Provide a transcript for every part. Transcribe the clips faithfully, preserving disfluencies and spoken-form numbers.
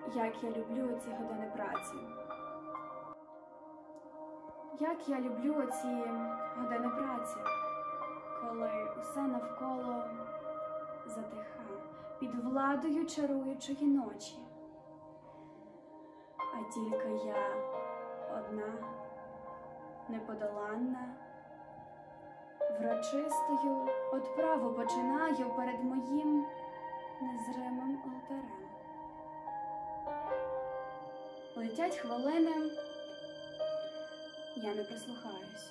Як я люблю ці години праці. Як я люблю ці години праці, коли усе навколо затиха під владою чаруючої ночі. А тільки я одна, неподоланна, врочистою одправу починаю перед моїм незримим алтарем. Летять хвилини, я не прислухаюсь.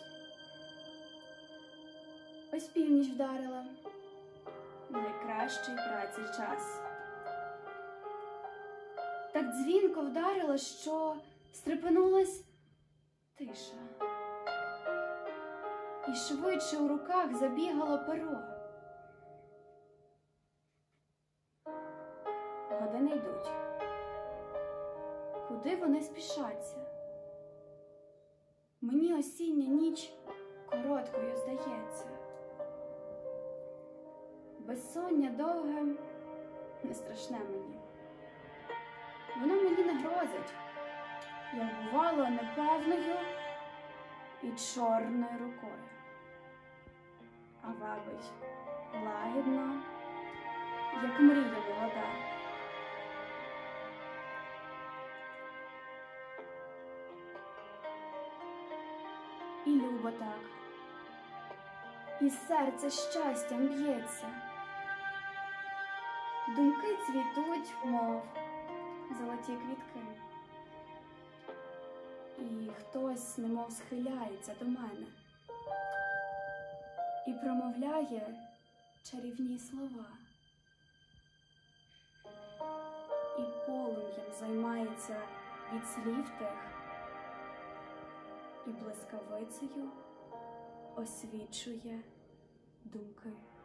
Ось північ вдарила, найкращий праці час. Так дзвінко вдарила, що стрепенулась тиша. І швидше у руках забігало перо. Години йдуть. Куди вони спішаться? Мені осіння ніч короткою здається. Безсоння довге не страшне мені. Воно мені не грозить. Я бувала непевною і чорною рукою. А вабить лагідно, як мрія молода. І любо так, і серце щастям б'ється. Думки цвітуть, мов золоті квітки. І хтось немов схиляється до мене і промовляє чарівні слова. І полум'ям займається від слів тих, і блискавицею освічує думки.